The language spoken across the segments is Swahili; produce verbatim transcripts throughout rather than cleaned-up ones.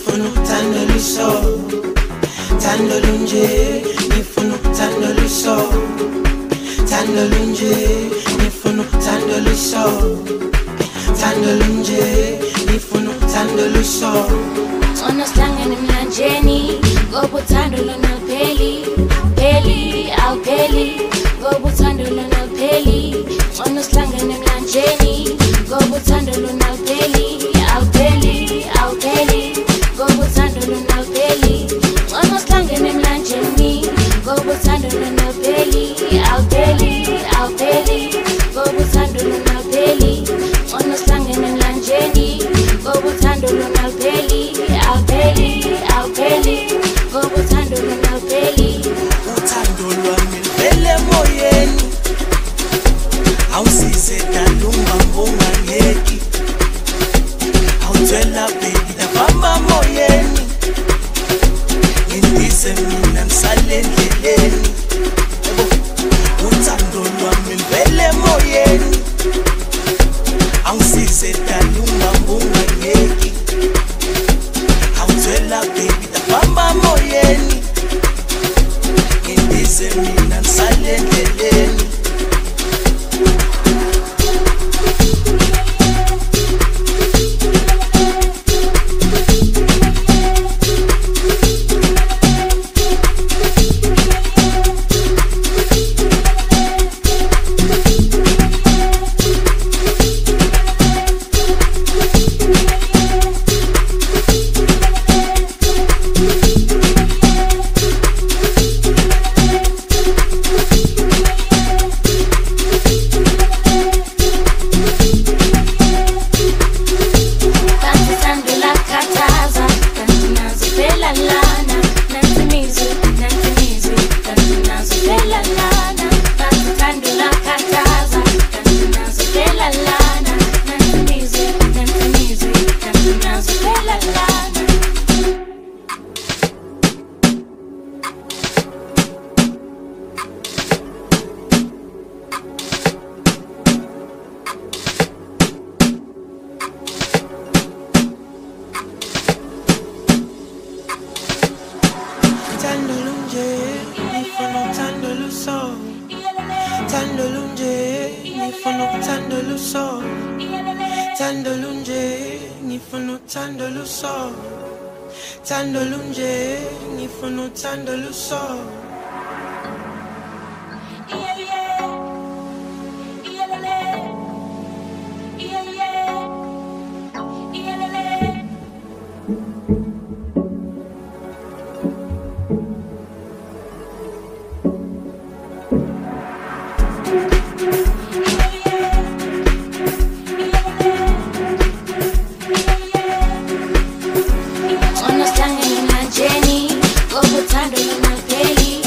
ngifuna ukuthanda luso thando lunje ngifuna ukuthanda luso thando lunje ngifuna ukuthanda luso thando lunje ngifuna ukuthanda luso Ona slangene mlanjeni ngoba uthando lona pheli pheli awupheli ngoba uthando lona pheli Ona slangene mlanjeni ngoba uthando lona pheli awupheli awupheli ngoba uthando lona pheli Ona slangene mlanjeni ngoba uthando lona pheli awupheli awupheli ngoba uthando lona pheli Ona slangene mlanjeni ngoba uthando lona pheli awupheli awupheli ngoba uthando lona pheli uthando lwami luvele emoyeni awusize dalunga ungangeki awuthwela baby nabamba emoyeni ngindise mina ngisale endleleni uthando lwami luvele emoyeni awusize dalunga ungangeki awuthwela baby nabamba emoyeni ngindise mina ngisale endleleni Thando lunje ngifuna uthando luso yeah yeah yeah yeah yeah yeah Ona slangene mlanjeni ngoba uthando lona pheli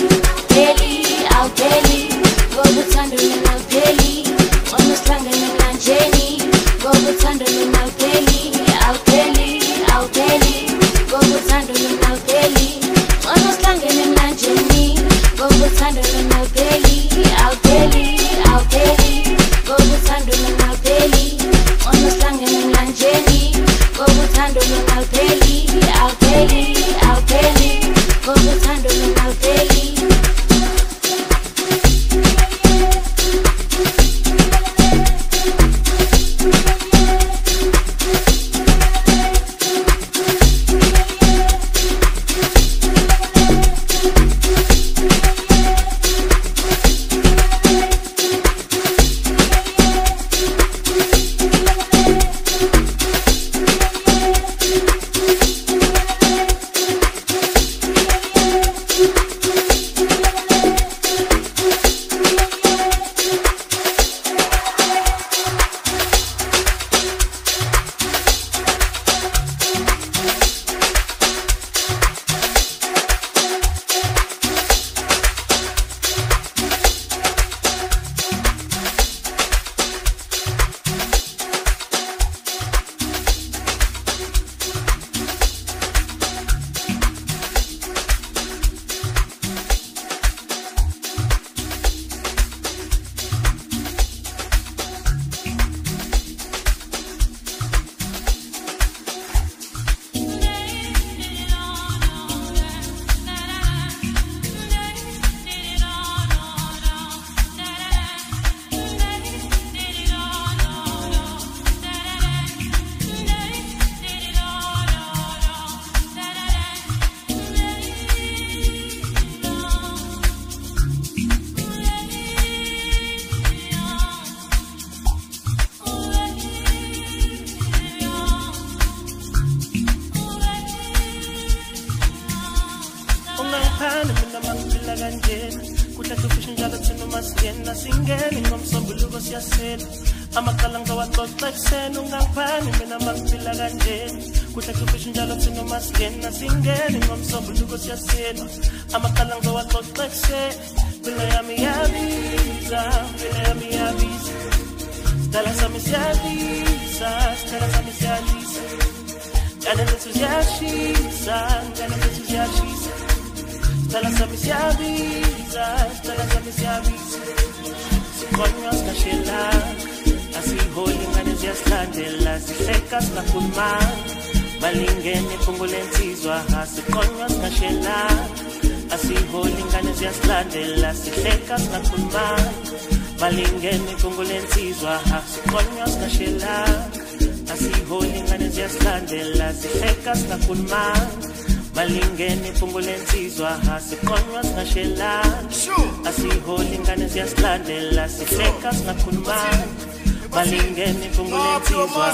ngangphani mina mangiphila kanjena kudla kufisha njalo thina masingena singeni ngomsombuluko siyasela amaqala ngizowaxoxa ekuseni ungangphani mina mangiphila kanjena kudla kufisha njalo thina masingena singeni ngomsombuluko siyasela amaqala ngizowaxoxa ekuseni bila yami yabiza bila yami yabiza Stella sami siyalisa Stella sami siyalisa Gana lesu ziyashisa Gana lesu ziyashisa Stella sami siyabisa Stella sami siyabisa Sikonywa skashela Asiholi ngane ziyaslandela Sihleka sikakhuluma Balingene pungule nsizwa Sikonywa skashela Asiholi ngane ziyaslandela Sihleka sikakhuluma Balingene pungule nsizwa Sikonywa skashela Asiholi ngane ziyaslandela Sihleka sikakhuluma Balingene pungule nsizwa Sikonywa skashela Asiholi ngane ziyaslandela Sihleka sikakhuluma Balingene pungule nsizwa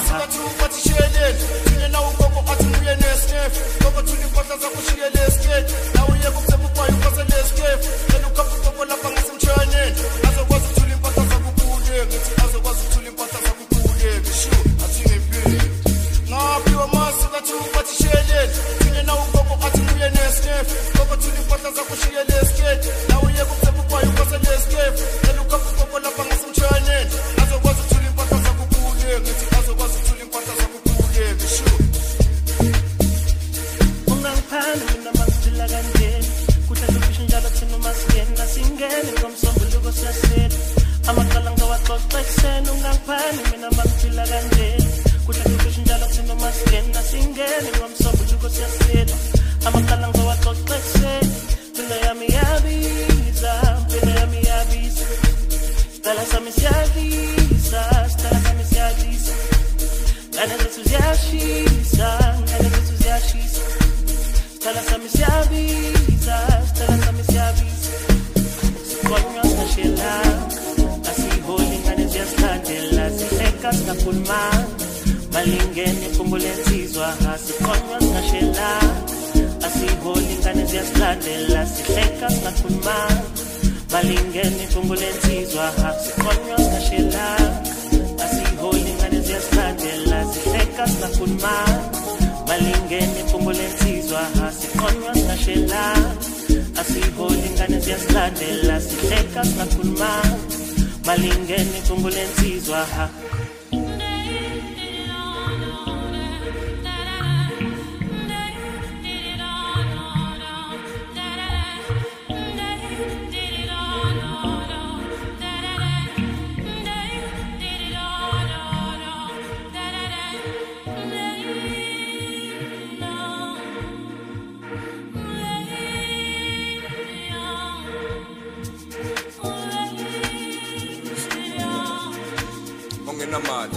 Balingene pungule nsizwa Sikonywa skashela Asiholi ngane ziyaslandela Sihleka sikakhuluma Balingene pungule nsizwa Sikonywa skashela Asiholi ngane ziyaslandela Sihleka sikakhuluma Balingene pungule nsizwa Sikonywa skashela Asiholi ngane ziyaslandela Sihleka sikakhuluma Balingene pungule nsizwa Ungenamali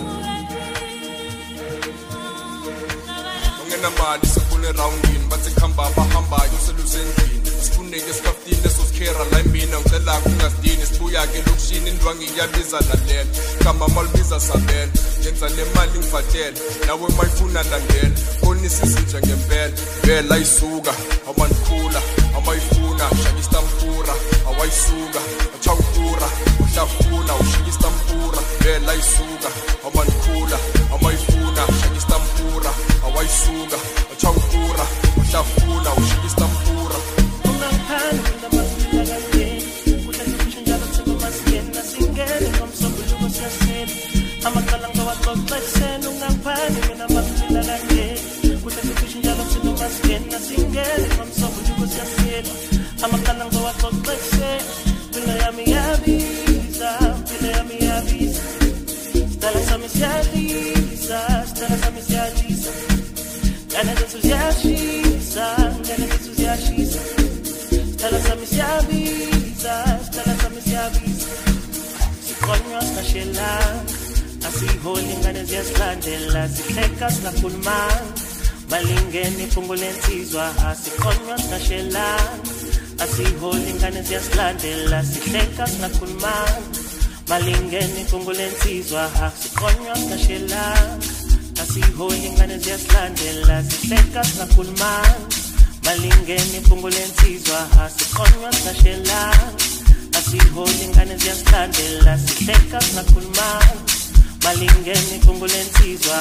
Ungenamali sekule roundini bathi khamba bahambayo uselusendlini sifuneke sikafile sosikhera la mina ngicela kungasidini sibuya ke lokushini indwangi iyabiza lalela khamba malibiza sabela yenza nemali ngifatela nawe mayifuna landela konisa nje ngempela vela isuka awanikhula amayifuna shakista mpura awayisuka achawukura uhlafuna ushikista mpura vela isuka awanikhula amayifuna shakista mpura awayisuka achawukura uhlafuna ushikista mpura Asiholi ngane ziyaslandela Sihleka sikakhuluma Balingene pungule nsizwa Sikonywa skashela Asiholi ngane ziyaslandela Sihleka sikakhuluma Balingene pungule nsizwa Sikonywa skashela Asiholi ngane ziyaslandela Sihleka sikakhuluma malingeni fungu lensizwa asikhonywa sashela asiholi ingane ziyasithandela sihleka singakhuluma malingeni fungu lensizwa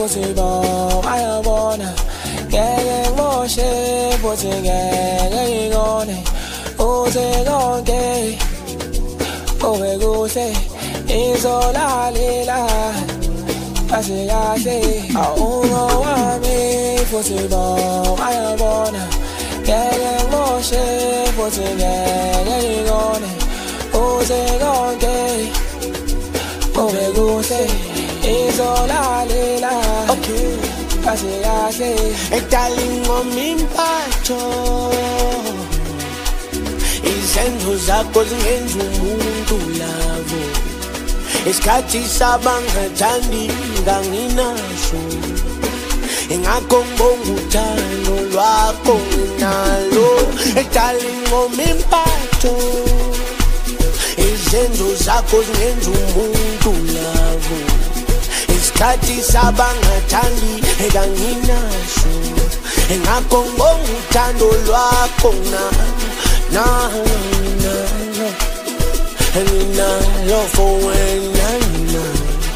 futhi bayabona ngeke ngimoshe futhi ngeke ngikone uze konke kube kuhle izolalela kahle kahle awungowami futhi bayabona ngeke ngimoshe futhi ngeke ngikone uze konke kube kuhle izolalela kahle kahle darling ngomimpatho izenzo zakho zingenza umuntu lavo isikhathi sabangathandi nganginaso ingakho ngibonga uthando lwakho nginalo darling ngomimpatho izenzo zakho zingenza umuntu lavo isikhathi sabangathandi nganginaso ingakho ngibonga uthando lwakho na na na na nginalo for wena na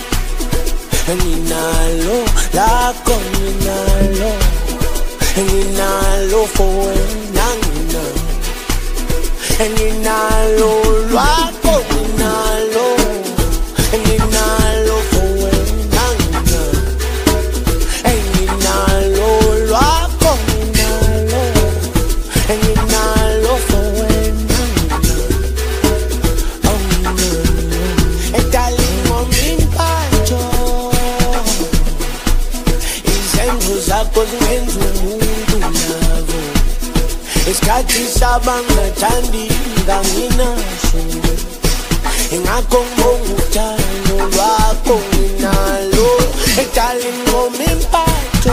nginalo lakho nginalo nginalo for wena na nginalo lwakho nginalo nginalo for wena na nginalo lwakho nginalo nginalo for wena oh no darling ngomimpatho izenzo zakho zingenza umuntu lavo isikhathi sabangathandi nganginaso ingakho ngibonga uthando lwakho nginalo darling ngomimpatho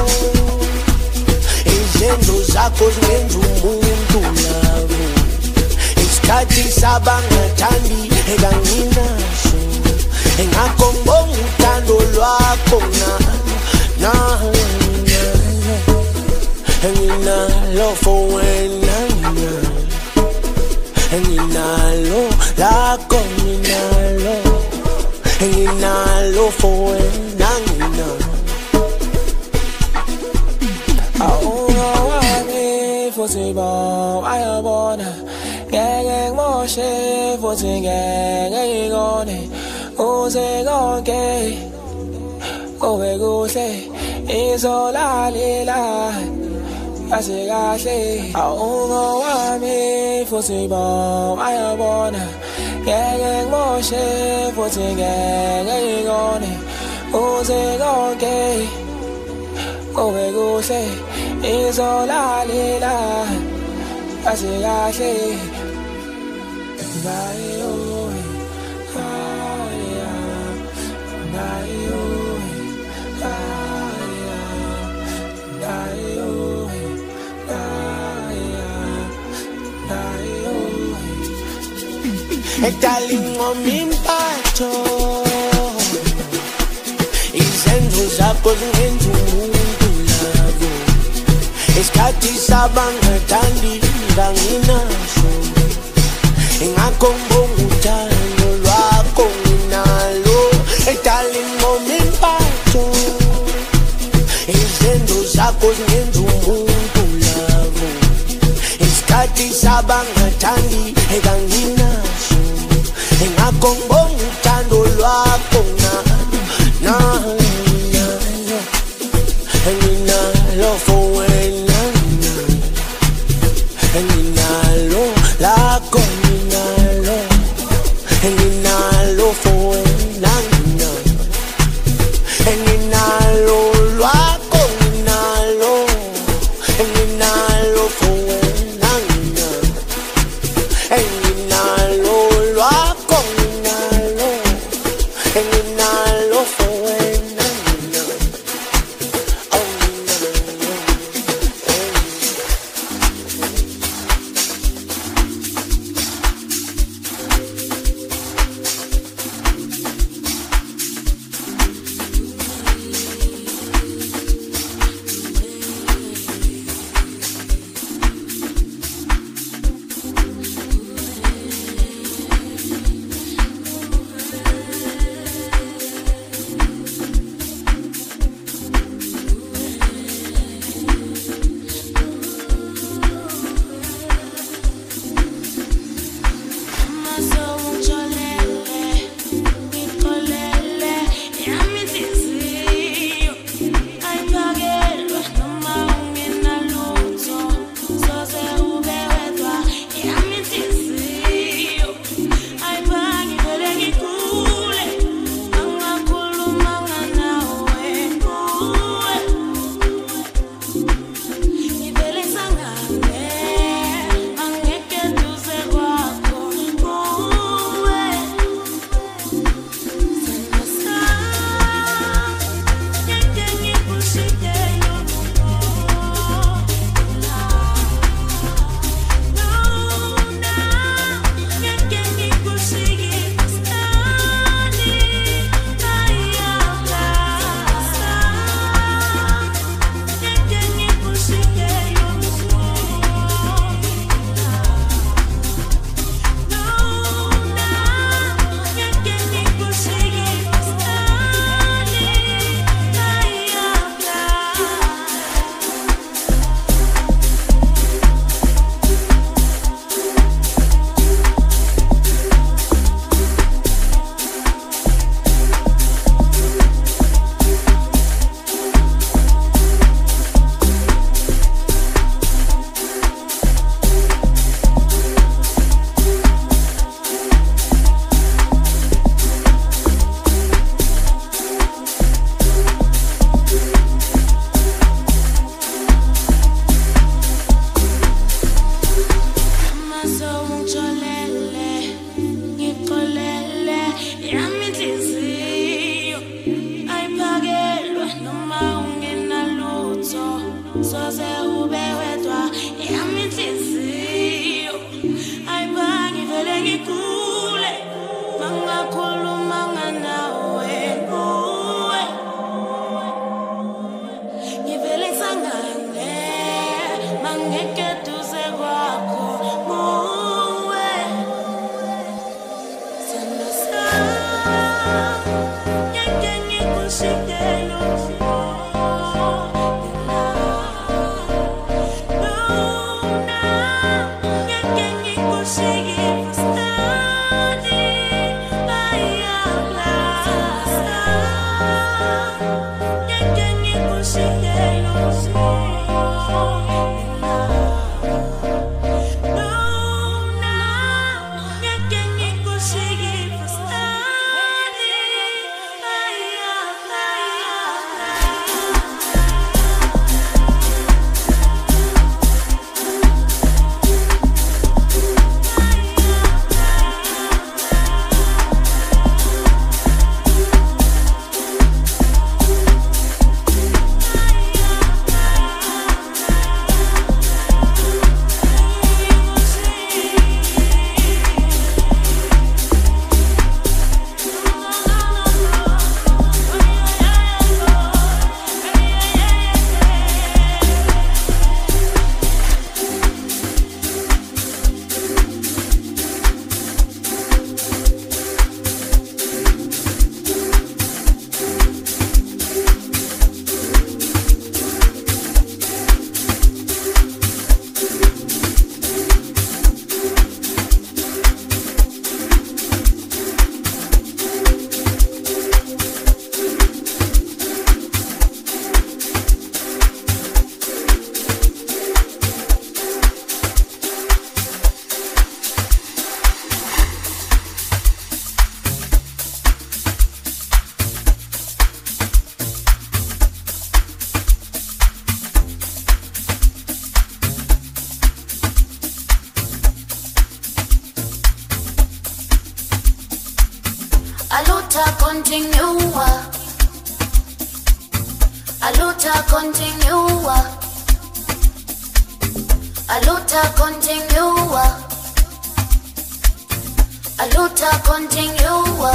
izenzo zakho zingenza umuntu lavo isikhathi sabangathandi nganginaso ingakho ngibonga uthando lwakho na na nginalo for wena nginalo lakho nginalo nginalo for wena nginalo awungowami futhi bayabona ngeke ngimoshe futhi ngeke ngikone uze konke kube kuhle izolalela kahle kahle awungowami futhi bayabona ngeke ngimoshe futhi ngeke ngikone uze konke kube kuhle izolalela kahle kahle bye oh haya bye oh haya bye oh haya bye oh darling ngomimpatho izenzo zakho zingenza umuntu lavo isikhathi sabangathandi nganginaso ingakho ngibonga uthando lwakho nginalo darling ngomimpatho izenzo zakho zingenza umuntu lavo isikhathi sabangathandi nganginaso ingakho ngibonga uthando lwakho na na nginalo for wena nginalo lakho nginalo nginalo for wena nginalo lwakho nginalo nginalo for wena nginalo lwakho nginalo nginalo for wena soze ube wedwa yami inhliziyo ayibangi vele ngikule mangakhuluma nganawe kuwe ngivele sangane mangeke duze kwakho kuwe sendo sa ngeke ngikushikelo Aluta continua, aluta continua, aluta continua, aluta continua.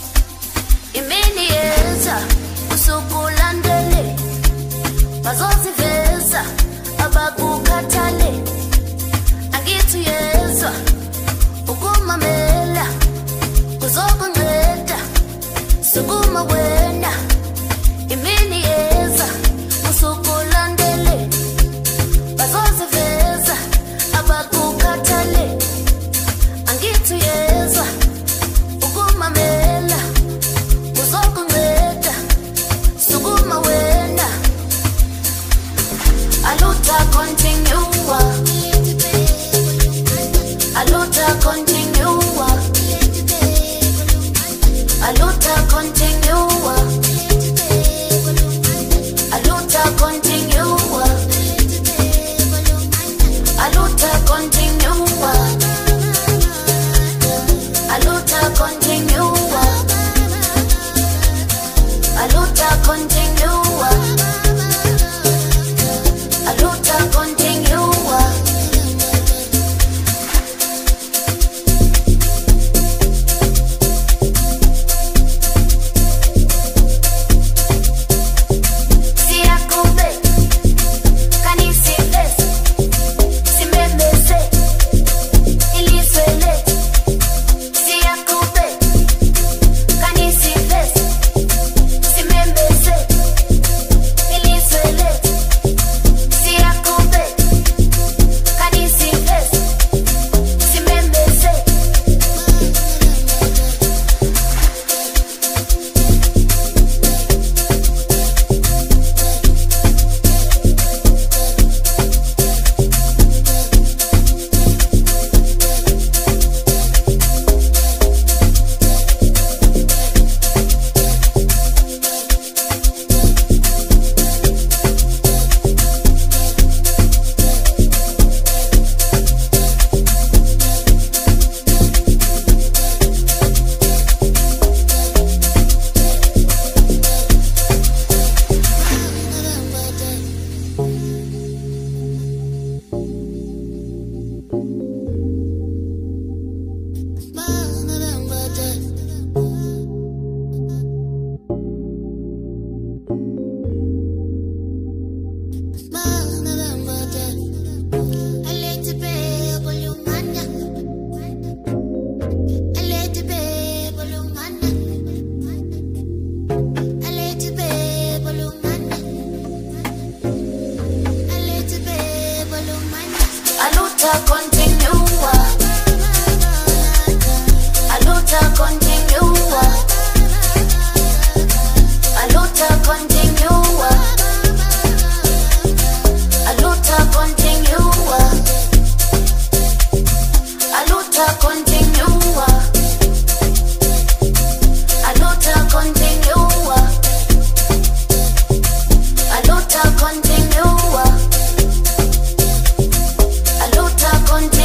Imenieza usukulandele, bazoziveza abakukhathale, angithuyezwa ukumamela kuzokunceda sukuma wena imini yeza usukulandele bazoziveza abakukhathale angithuyezwa ukumamela kuzokunceda sukuma wena aluta continua aluta continua aluta continua aluta continua aluta continua aluta continua aluta continua aluta continua Continua.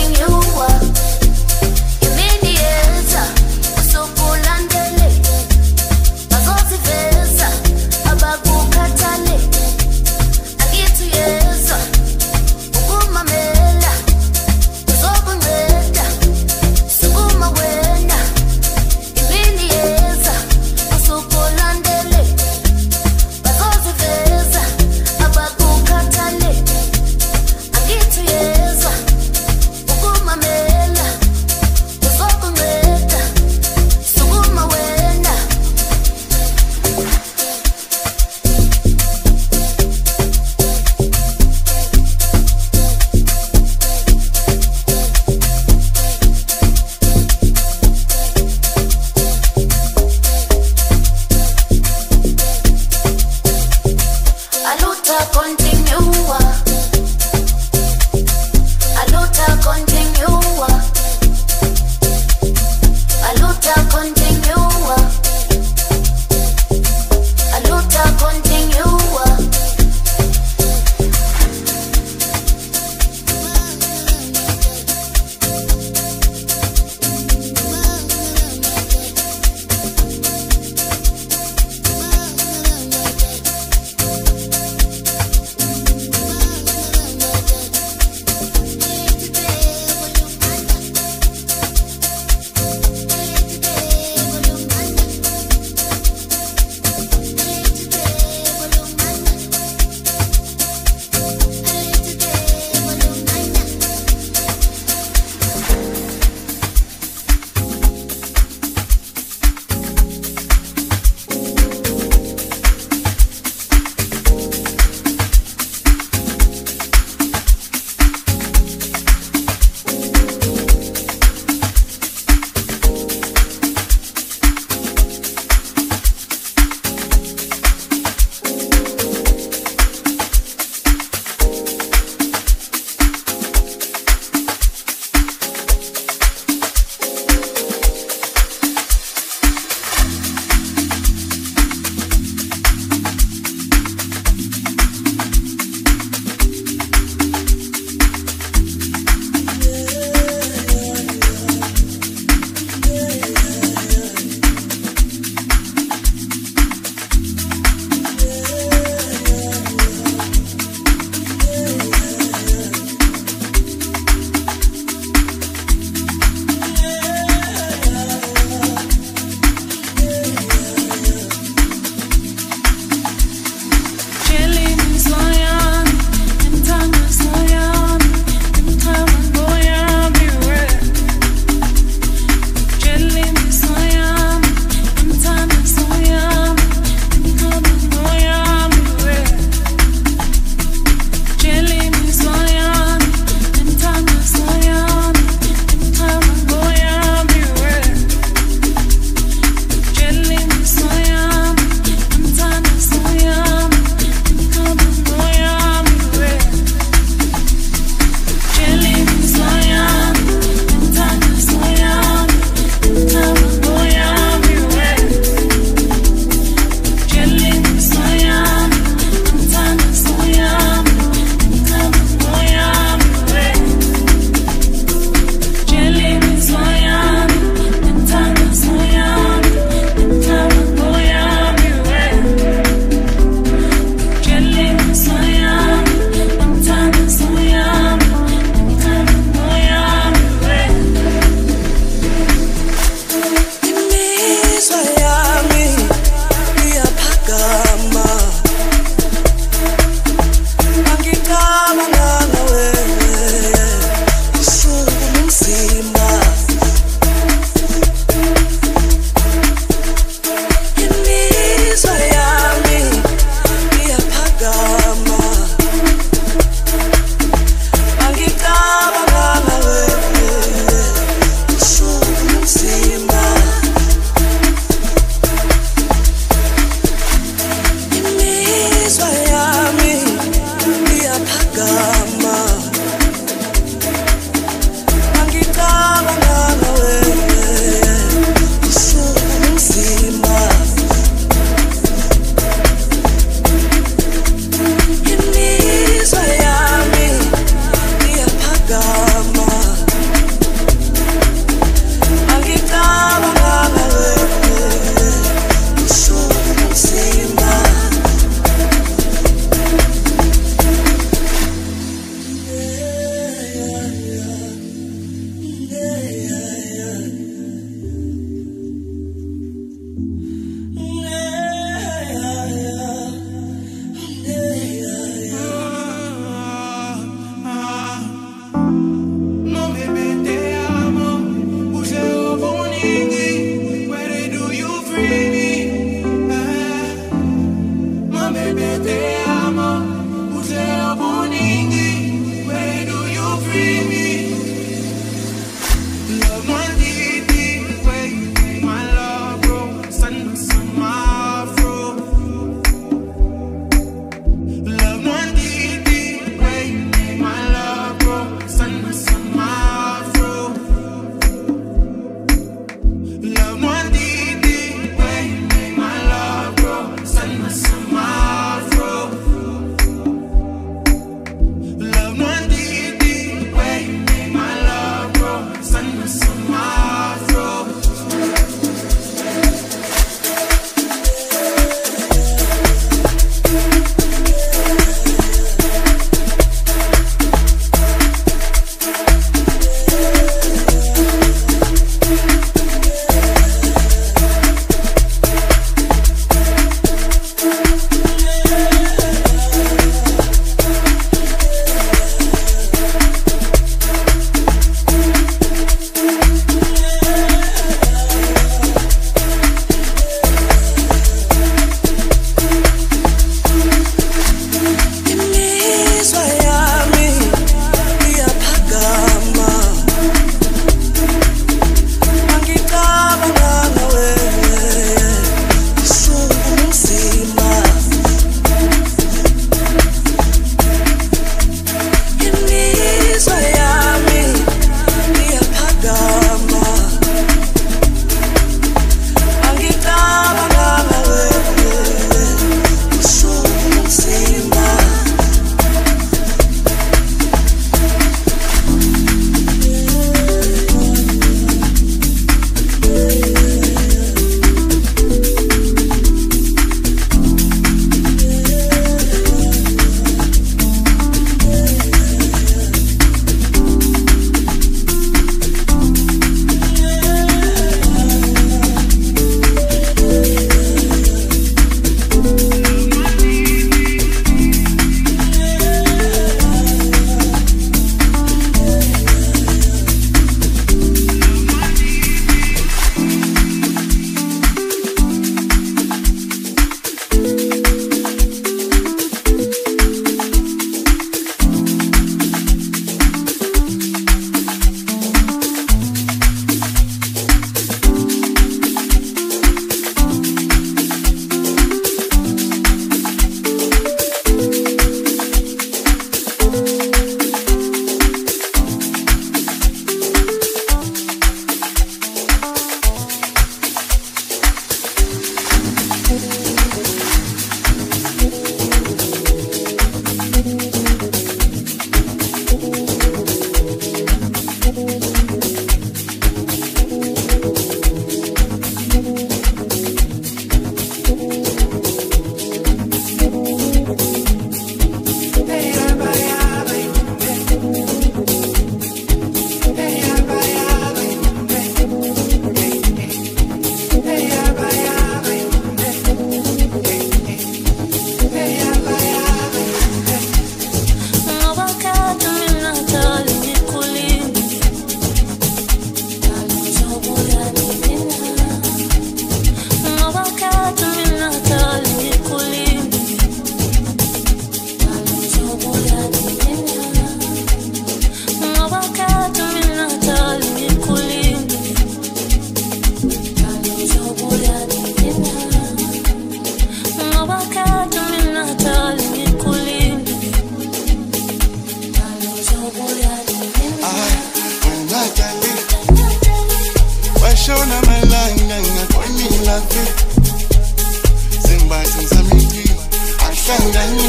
laphi Zimbathi zamiki ahlangani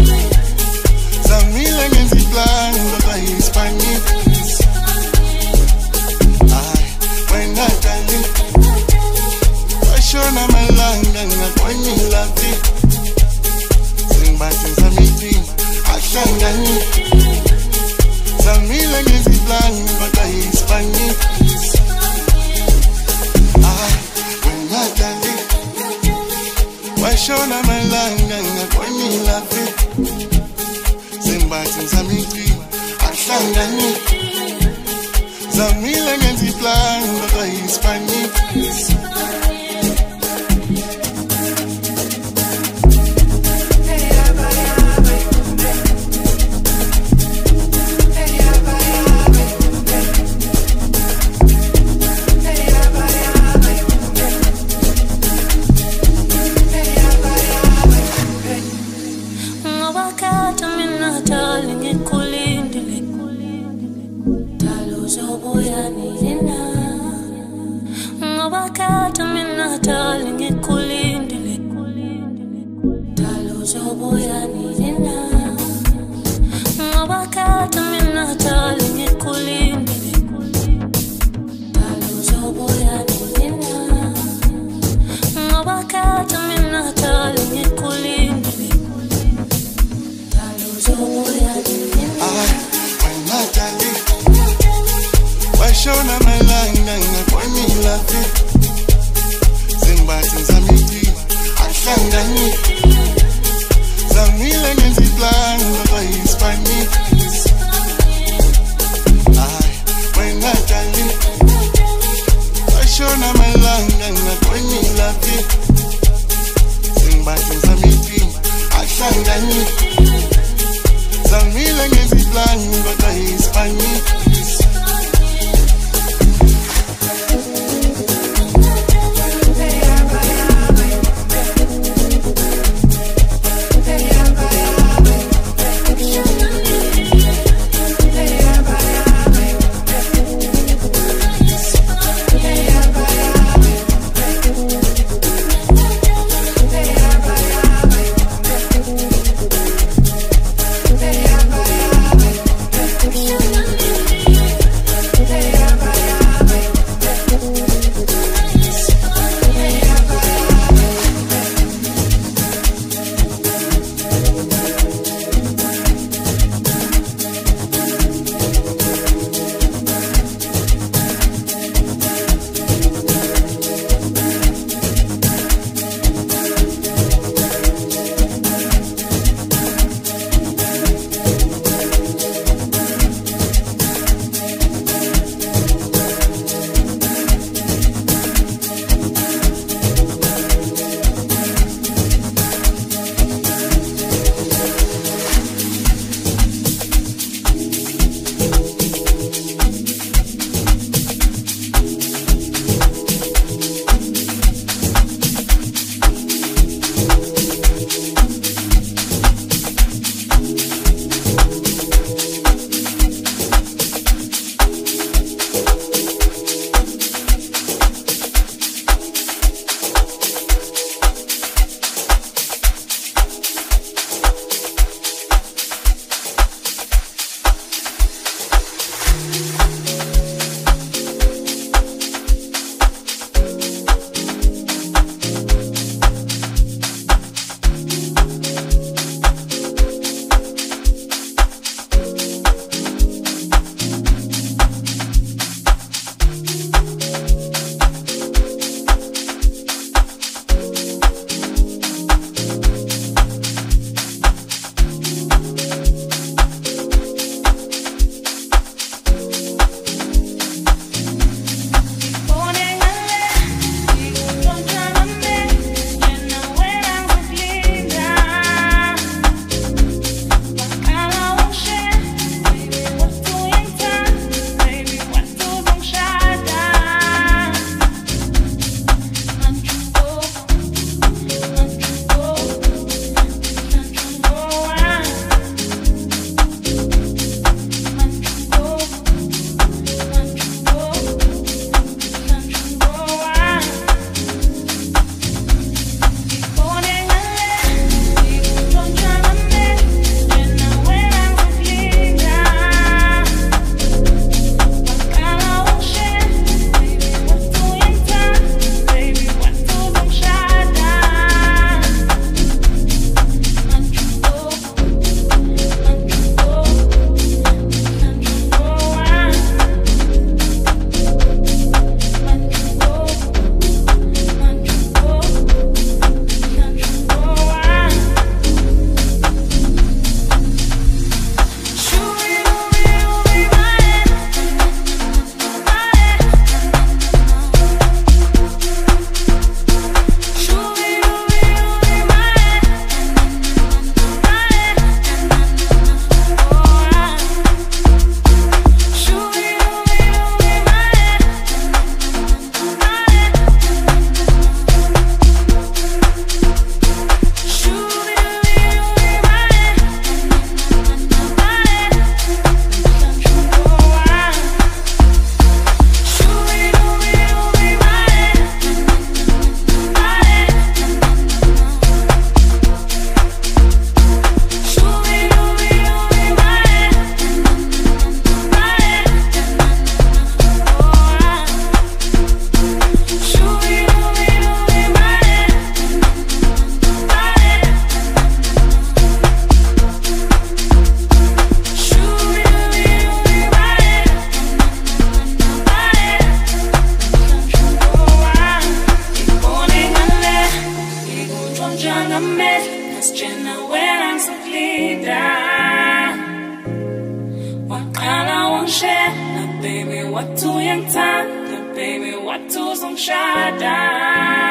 Zamile ngenza iplan kodwa yispani Ay wena dali Washona malanga ngakwenye laphi Zimbathi zamiki ahlangani Zamile ngenza iplan kodwa yispani Washona malanga ngakwenye laphi Zimbathi zamiki ahlangani Zamile ngenza iplan kodwa yispani Washona malanga ngakwenye laphi Zimbathi zamiki ahlangani Zamile ngenza iplan kodwa yispani Ay wena dali Washona malanga ngakwenye laphi Zimbathi zamiki ahlangani Zamile ngenza iplan kodwa yispani watu uyangithanda baby watu uzongishada